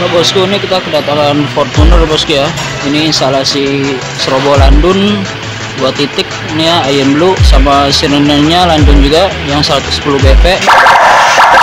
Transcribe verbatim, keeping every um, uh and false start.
Nah, bosku, ini kita kedatangan Fortuner bosku ya. Ini instalasi serbo Landun dua titik ini ya, Iron Blue sama sirenenya Landun juga yang seratus sepuluh B P.